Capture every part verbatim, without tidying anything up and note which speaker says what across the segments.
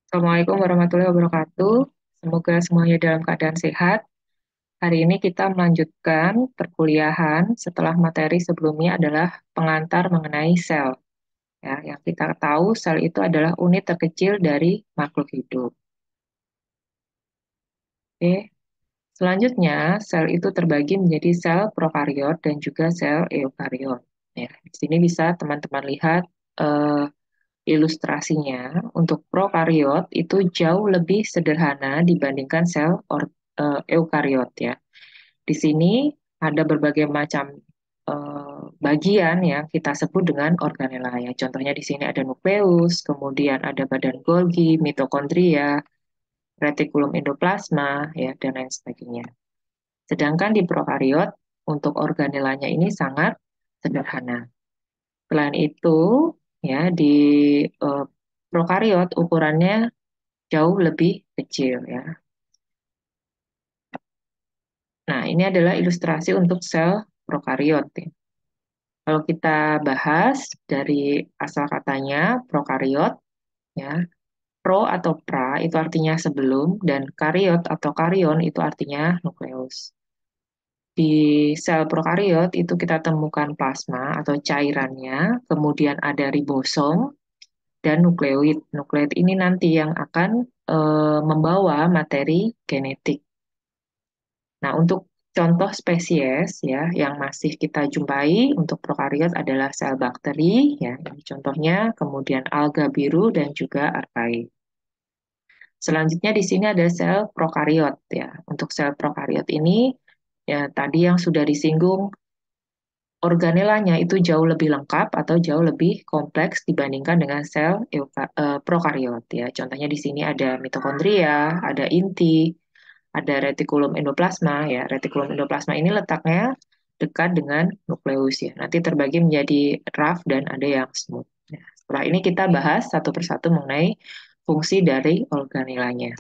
Speaker 1: Assalamualaikum warahmatullahi wabarakatuh. Semoga semuanya dalam keadaan sehat. Hari ini kita melanjutkan perkuliahan setelah materi sebelumnya adalah pengantar mengenai sel. Ya, yang kita tahu sel itu adalah unit terkecil dari makhluk hidup. Oke. Selanjutnya, sel itu terbagi menjadi sel prokariot dan juga sel eukariot. Ya, di sini bisa teman-teman lihat eh, ilustrasinya. Untuk prokariot itu jauh lebih sederhana dibandingkan sel or, eh, eukariot ya. Di sini ada berbagai macam eh, bagian yang kita sebut dengan organela ya. Contohnya di sini ada nukleus, kemudian ada badan Golgi, mitokondria, retikulum endoplasma ya dan lain sebagainya. Sedangkan di prokariot untuk organelanya ini sangat sederhana. Selain itu, ya di eh, prokariot ukurannya jauh lebih kecil ya. Nah, ini adalah ilustrasi untuk sel prokariot ya. Kalau kita bahas dari asal katanya prokariot ya, pro atau pra itu artinya sebelum dan kariot atau karion itu artinya nukleus. Di sel prokariot itu kita temukan plasma atau cairannya, kemudian ada ribosom dan nukleoid. Nukleoid ini nanti yang akan eh, membawa materi genetik. Nah, untuk contoh spesies ya yang masih kita jumpai untuk prokariot adalah sel bakteri ya, ini contohnya, kemudian alga biru dan juga archaea. Selanjutnya di sini ada sel prokariot ya. Untuk sel prokariot ini ya tadi yang sudah disinggung organelanya itu jauh lebih lengkap atau jauh lebih kompleks dibandingkan dengan sel euka- eh, prokariot ya. Contohnya di sini ada mitokondria, ada inti, ada retikulum endoplasma ya. Retikulum endoplasma ini letaknya dekat dengan nukleus ya. Nanti terbagi menjadi rough dan ada yang smooth. Nah, setelah ini kita bahas satu persatu mengenai fungsi dari organelanya.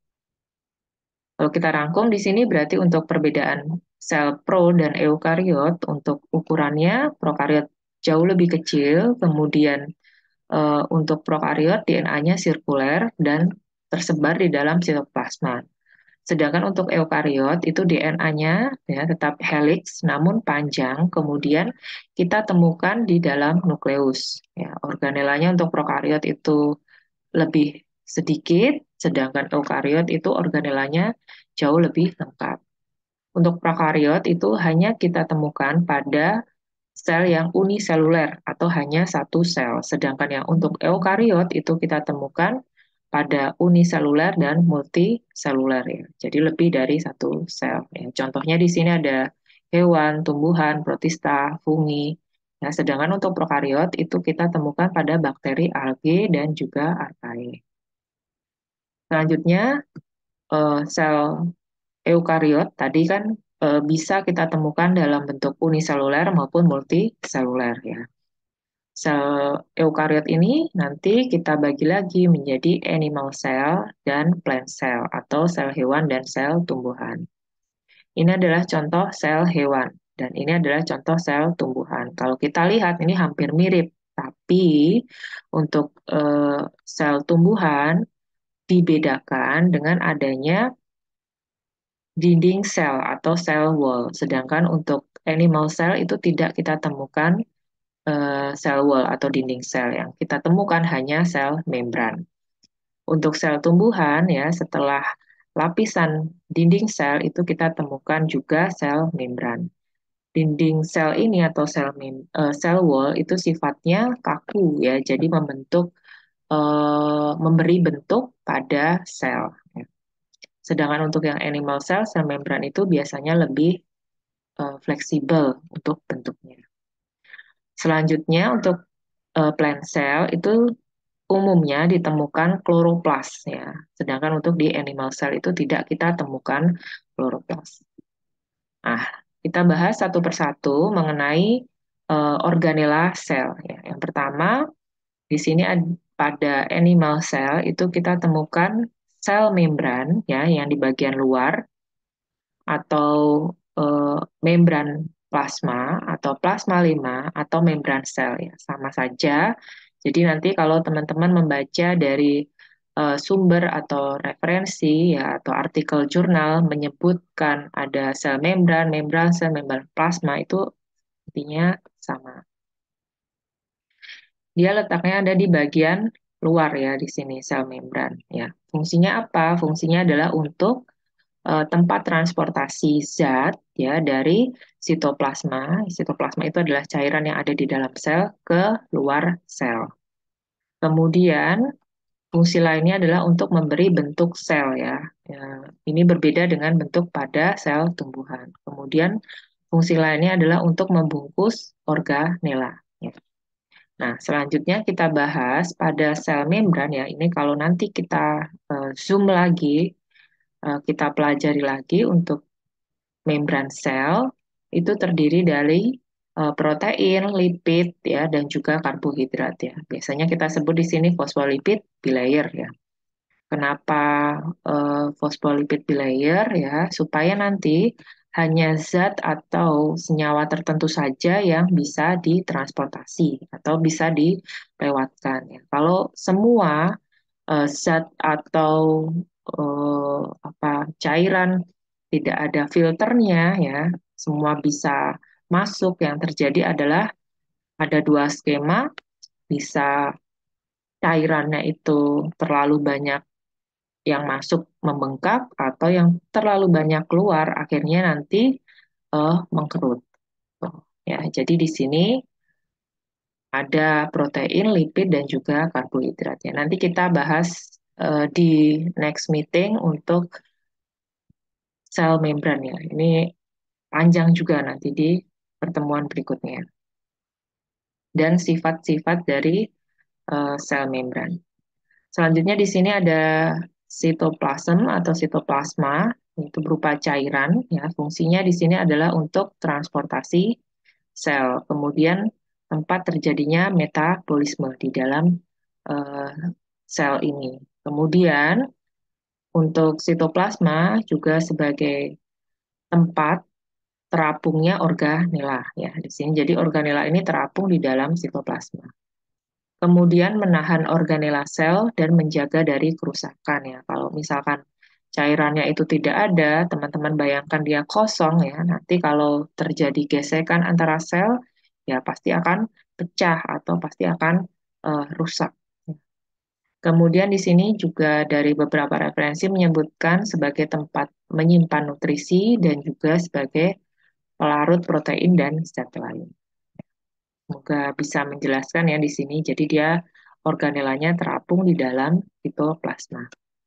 Speaker 1: Kalau kita rangkum di sini berarti untuk perbedaan sel pro dan eukariot untuk ukurannya prokariot jauh lebih kecil, kemudian eh, untuk prokariot D N A-nya sirkuler dan tersebar di dalam sitoplasma. Sedangkan untuk eukariot itu D N A-nya ya tetap helix namun panjang, kemudian kita temukan di dalam nukleus. Ya, organelanya untuk prokariot itu lebih sedikit, sedangkan eukariot itu organelanya jauh lebih lengkap. Untuk prokariot itu hanya kita temukan pada sel yang uniseluler atau hanya satu sel, sedangkan yang untuk eukariot itu kita temukan pada uniseluler dan multiseluler ya. Jadi lebih dari satu sel. Ya. Contohnya di sini ada hewan, tumbuhan, protista, fungi. Nah, sedangkan untuk prokariot itu kita temukan pada bakteri, alge, dan juga archaea. Selanjutnya, eh, sel eukariot tadi kan eh, bisa kita temukan dalam bentuk uniseluler maupun multiseluler ya. Sel eukariot ini nanti kita bagi lagi menjadi animal cell dan plant cell atau sel hewan dan sel tumbuhan. Ini adalah contoh sel hewan dan ini adalah contoh sel tumbuhan. Kalau kita lihat ini hampir mirip, tapi untuk eh, sel tumbuhan dibedakan dengan adanya dinding sel atau sel wall. Sedangkan untuk animal cell itu tidak kita temukan eh, sel wall atau dinding sel, yang kita temukan hanya sel membran. Untuk sel tumbuhan ya setelah lapisan dinding sel itu kita temukan juga sel membran. Dinding sel ini atau sel mem eh, sel wall itu sifatnya kaku ya, jadi membentuk eh, memberi bentuk pada sel. Ya. Sedangkan untuk yang animal cell, sel membran itu biasanya lebih eh, fleksibel untuk bentuknya. Selanjutnya untuk eh, plant cell itu umumnya ditemukan kloroplas ya. Sedangkan untuk di animal cell itu tidak kita temukan kloroplas. Nah, kita bahas satu persatu mengenai eh, organela sel ya. Yang pertama, di sini ad- pada animal cell itu kita temukan sel membran ya yang di bagian luar atau eh, membran plasma atau plasma lima atau membran sel ya sama saja. Jadi nanti kalau teman-teman membaca dari eh, sumber atau referensi ya atau artikel jurnal menyebutkan ada sel membran, membran sel, membran plasma itu intinya sama. Dia letaknya ada di bagian luar ya di sini sel membran ya. Fungsinya apa? Fungsinya adalah untuk eh, tempat transportasi zat ya dari sitoplasma. Sitoplasma itu adalah cairan yang ada di dalam sel ke luar sel. Kemudian fungsi lainnya adalah untuk memberi bentuk sel ya. Ya, ini berbeda dengan bentuk pada sel tumbuhan. Kemudian fungsi lainnya adalah untuk membungkus organela. Ya. Nah, selanjutnya kita bahas pada sel membran ya. Ini kalau nanti kita eh, zoom lagi, eh, kita pelajari lagi untuk membran sel itu terdiri dari eh, protein, lipid ya, dan juga karbohidrat ya. Biasanya kita sebut di sini fosfolipid bilayer ya. Kenapa eh, fosfolipid bilayer ya? Supaya nanti hanya zat atau senyawa tertentu saja yang bisa ditransportasi atau bisa dilewatkan ya. Kalau semua eh, zat atau eh, apa cairan tidak ada filternya ya, semua bisa masuk. Yang terjadi adalah ada dua skema, bisa cairannya itu terlalu banyak yang masuk membengkak atau yang terlalu banyak keluar akhirnya nanti eh, mengkerut. Tuh, ya, jadi di sini ada protein, lipid dan juga karbohidrat ya. Nanti kita bahas eh, di next meeting untuk sel membran ya. Ini panjang juga nanti di pertemuan berikutnya. Dan sifat-sifat dari eh, sel membran. Selanjutnya di sini ada sitoplasm atau sitoplasma, itu berupa cairan. Ya, fungsinya di sini adalah untuk transportasi sel. Kemudian tempat terjadinya metabolisme di dalam eh, sel ini. Kemudian untuk sitoplasma juga sebagai tempat terapungnya organela. Ya, di sini jadi organela ini terapung di dalam sitoplasma. Kemudian menahan organela sel dan menjaga dari kerusakan ya. Kalau misalkan cairannya itu tidak ada, teman-teman bayangkan dia kosong ya. Nanti kalau terjadi gesekan antara sel, ya pasti akan pecah atau pasti akan eh, rusak. Kemudian di sini juga dari beberapa referensi menyebutkan sebagai tempat menyimpan nutrisi dan juga sebagai pelarut protein dan zat lain. Semoga bisa menjelaskan ya di sini. Jadi dia organelanya terapung di dalam sitoplasma.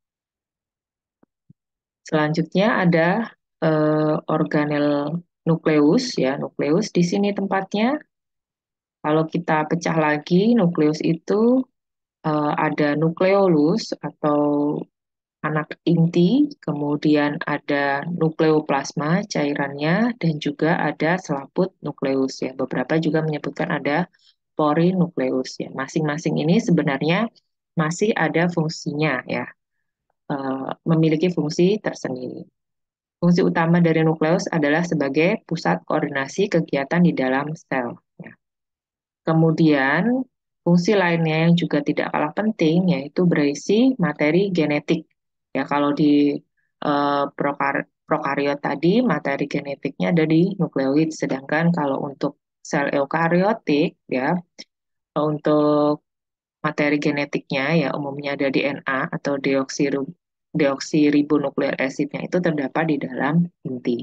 Speaker 1: Selanjutnya ada eh, organel nukleus ya. Nukleus di sini tempatnya. Kalau kita pecah lagi, nukleus itu eh, ada nukleolus atau anak inti, kemudian ada nukleoplasma cairannya, dan juga ada selaput nukleus ya. Beberapa juga menyebutkan ada porinukleus ya. Masing-masing ini sebenarnya masih ada fungsinya ya, eh, memiliki fungsi tersendiri. Fungsi utama dari nukleus adalah sebagai pusat koordinasi kegiatan di dalam sel. Ya. Kemudian fungsi lainnya yang juga tidak kalah penting yaitu berisi materi genetik. Ya kalau di eh, prokar prokariot tadi materi genetiknya ada di nukleoid, sedangkan kalau untuk sel eukariotik ya untuk materi genetiknya ya umumnya ada D N A atau deoksiru deoksiribonuklear acidnya itu terdapat di dalam inti.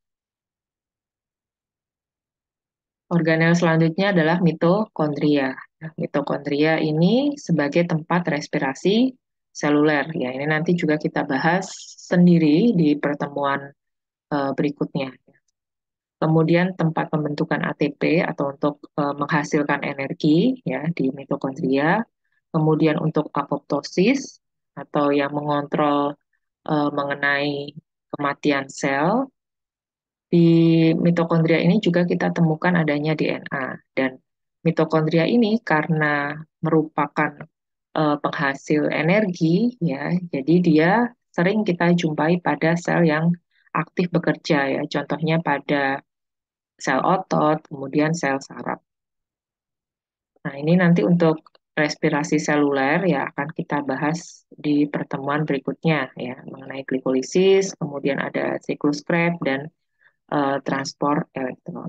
Speaker 1: Organel selanjutnya adalah mitokondria. Nah, mitokondria ini sebagai tempat respirasi seluler. Ya, ini nanti juga kita bahas sendiri di pertemuan eh, berikutnya. Kemudian tempat pembentukan A T P atau untuk eh, menghasilkan energi ya di mitokondria. Kemudian untuk apoptosis atau yang mengontrol eh, mengenai kematian sel. Di mitokondria ini juga kita temukan adanya D N A dan mitokondria ini karena merupakan eh, penghasil energi ya, jadi dia sering kita jumpai pada sel yang aktif bekerja ya, contohnya pada sel otot, kemudian sel saraf. Nah, ini nanti untuk respirasi seluler ya akan kita bahas di pertemuan berikutnya ya mengenai glikolisis, kemudian ada siklus Krebs dan eh, transport elektron.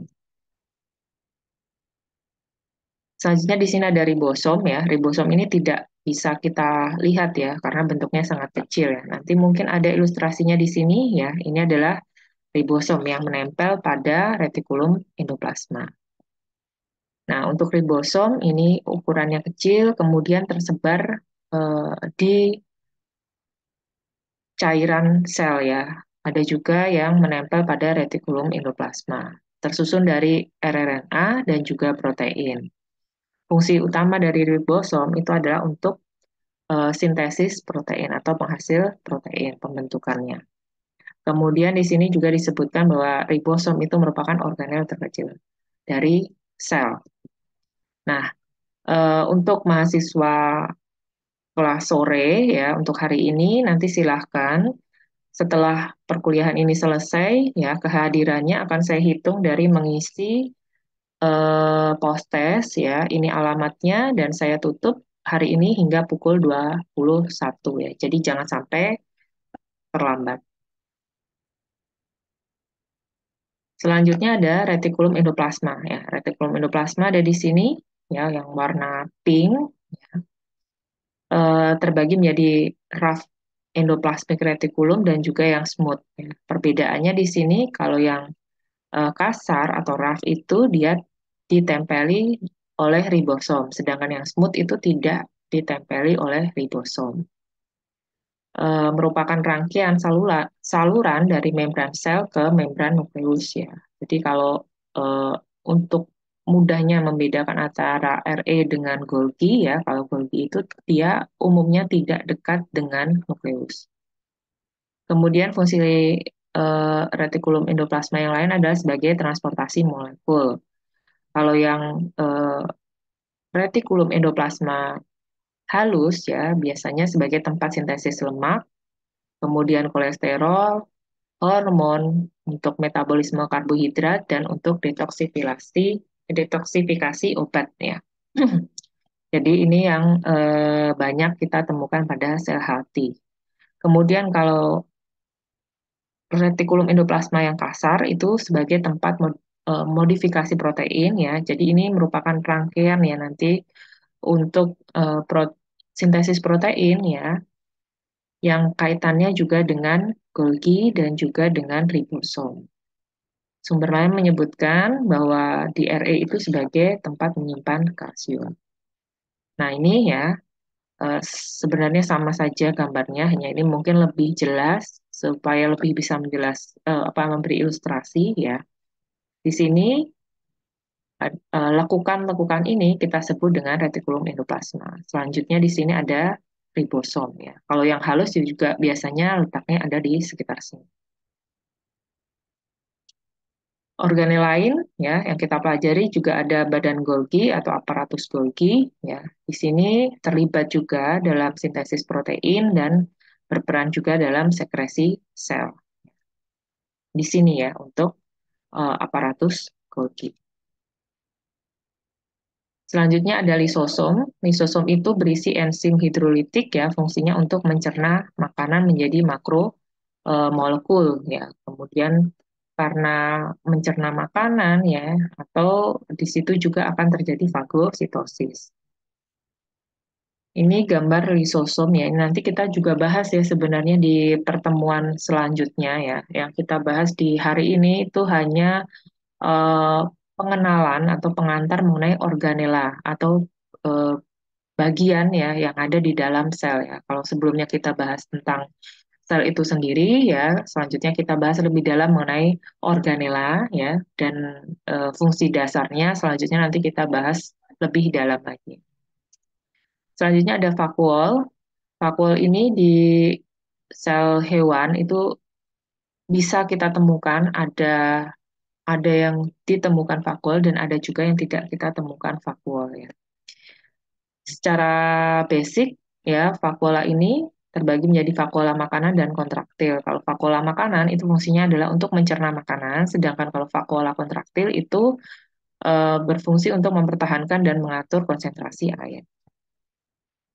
Speaker 1: Selanjutnya di sini ada ribosom ya. Ribosom ini tidak bisa kita lihat ya karena bentuknya sangat kecil ya. Nanti mungkin ada ilustrasinya di sini ya. Ini adalah ribosom yang menempel pada retikulum endoplasma. Nah, untuk ribosom ini ukurannya kecil, kemudian tersebar eh, di cairan sel ya. Ada juga yang menempel pada retikulum endoplasma, tersusun dari R N A dan juga protein. Fungsi utama dari ribosom itu adalah untuk eh, sintesis protein atau penghasil protein pembentukannya. Kemudian di sini juga disebutkan bahwa ribosom itu merupakan organel terkecil dari sel. Nah, eh, untuk mahasiswa kelas sore ya untuk hari ini nanti silahkan setelah perkuliahan ini selesai ya kehadirannya akan saya hitung dari mengisi eh, post-test ya. Ini alamatnya dan saya tutup hari ini hingga pukul dua puluh satu ya. Jadi jangan sampai terlambat. Selanjutnya ada retikulum endoplasma ya. Retikulum endoplasma ada di sini ya yang warna pink eh, terbagi menjadi rough endoplasmic reticulum dan juga yang smooth ya. Perbedaannya di sini kalau yang eh, kasar atau rough itu dia ditempeli oleh ribosom, sedangkan yang smooth itu tidak ditempeli oleh ribosom. Eh, merupakan rangkaian salula, saluran dari membran sel ke membran nukleus ya. Jadi kalau eh, untuk mudahnya membedakan antara R E dengan Golgi ya, kalau Golgi itu dia umumnya tidak dekat dengan nukleus. Kemudian fungsi eh, retikulum endoplasma yang lain adalah sebagai transportasi molekul. Kalau yang eh, retikulum endoplasma halus ya biasanya sebagai tempat sintesis lemak, kemudian kolesterol, hormon untuk metabolisme karbohidrat dan untuk detoksifikasi detoksifikasi obat ya. Jadi ini yang eh, banyak kita temukan pada sel healthy. Kemudian kalau retikulum endoplasma yang kasar itu sebagai tempat mod- eh, modifikasi protein ya. Jadi ini merupakan rangkaian ya nanti untuk eh, pro- sintesis protein ya yang kaitannya juga dengan Golgi dan juga dengan ribosom. Sumber lain menyebutkan bahwa di R E itu sebagai tempat menyimpan kalsium. Nah, ini ya eh, sebenarnya sama saja gambarnya, hanya ini mungkin lebih jelas supaya lebih bisa menjelas eh, apa memberi ilustrasi ya. Di sini eh, lekukan-lekukan ini kita sebut dengan retikulum endoplasma. Selanjutnya di sini ada ribosom ya. Kalau yang halus juga biasanya letaknya ada di sekitar sini. Organel lain ya yang kita pelajari juga ada badan Golgi atau aparatus Golgi ya. Di sini terlibat juga dalam sintesis protein dan berperan juga dalam sekresi sel. Di sini ya untuk uh, aparatus Golgi. Selanjutnya ada lisosom. Lisosom itu berisi enzim hidrolitik ya, fungsinya untuk mencerna makanan menjadi makro uh, molekul ya. Kemudian karena mencerna makanan ya, atau di situ juga akan terjadi fagositosis. Ini gambar lisosom ya. Nanti kita juga bahas ya sebenarnya di pertemuan selanjutnya ya. Yang kita bahas di hari ini itu hanya eh, pengenalan atau pengantar mengenai organela atau eh, bagian ya yang ada di dalam sel ya. Kalau sebelumnya kita bahas tentang sel itu sendiri ya, selanjutnya kita bahas lebih dalam mengenai organela ya dan eh, fungsi dasarnya. Selanjutnya nanti kita bahas lebih dalam lagi. Selanjutnya ada vakuol. Vakuol ini di sel hewan itu bisa kita temukan ada ada yang ditemukan vakuol dan ada juga yang tidak kita temukan vakuol ya. Secara basic ya vakuola ini terbagi menjadi vakuola makanan dan kontraktil. Kalau vakuola makanan itu fungsinya adalah untuk mencerna makanan, sedangkan kalau vakuola kontraktil itu eh, berfungsi untuk mempertahankan dan mengatur konsentrasi air.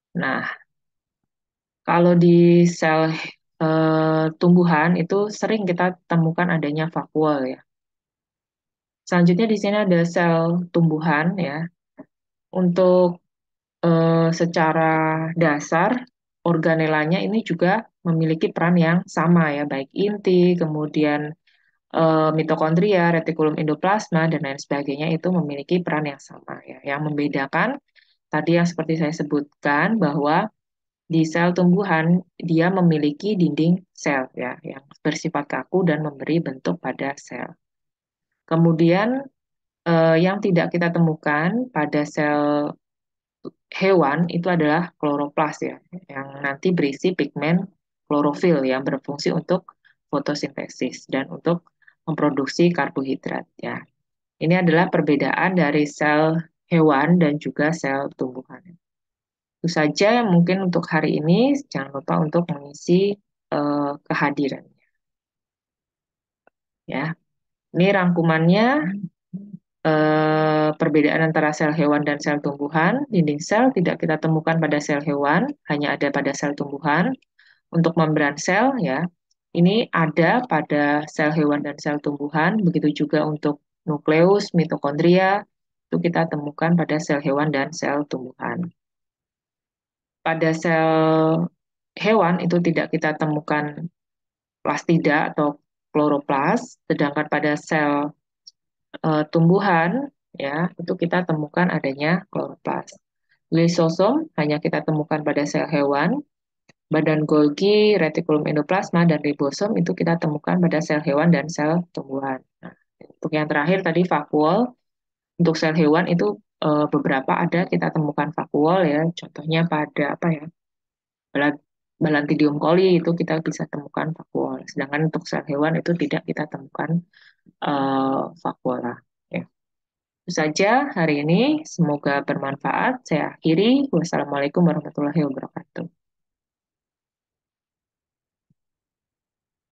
Speaker 1: Nah, kalau di sel eh, tumbuhan itu sering kita temukan adanya vakuol ya. Selanjutnya di sini ada sel tumbuhan ya. Untuk eh, secara dasar organelanya ini juga memiliki peran yang sama ya, baik inti, kemudian eh, mitokondria, retikulum endoplasma dan lain sebagainya itu memiliki peran yang sama ya. Yang membedakan tadi yang seperti saya sebutkan bahwa di sel tumbuhan dia memiliki dinding sel ya yang bersifat kaku dan memberi bentuk pada sel. Kemudian eh, yang tidak kita temukan pada sel hewan itu adalah kloroplas ya, yang nanti berisi pigmen klorofil yang berfungsi untuk fotosintesis dan untuk memproduksi karbohidrat ya. Ini adalah perbedaan dari sel hewan dan juga sel tumbuhan. Itu saja yang mungkin untuk hari ini. Jangan lupa untuk mengisi eh, kehadiran ya. Ini rangkumannya eh, perbedaan antara sel hewan dan sel tumbuhan. Dinding sel tidak kita temukan pada sel hewan, hanya ada pada sel tumbuhan. Untuk membran sel ya, ini ada pada sel hewan dan sel tumbuhan. Begitu juga untuk nukleus, mitokondria, itu kita temukan pada sel hewan dan sel tumbuhan. Pada sel hewan itu tidak kita temukan plastida atau kloroplas, sedangkan pada sel eh, tumbuhan ya itu kita temukan adanya kloroplas. Lisosom hanya kita temukan pada sel hewan, badan Golgi, retikulum endoplasma dan ribosom itu kita temukan pada sel hewan dan sel tumbuhan. Nah, untuk yang terakhir tadi vakuol, untuk sel hewan itu eh, beberapa ada kita temukan vakuol ya, contohnya pada apa ya? Bala- Balantidium coli itu kita bisa temukan vakuol. Sedangkan untuk sel hewan itu tidak kita temukan uh, vakuola. Ya. Itu saja hari ini. Semoga bermanfaat. Saya akhiri. Wassalamualaikum warahmatullahi wabarakatuh.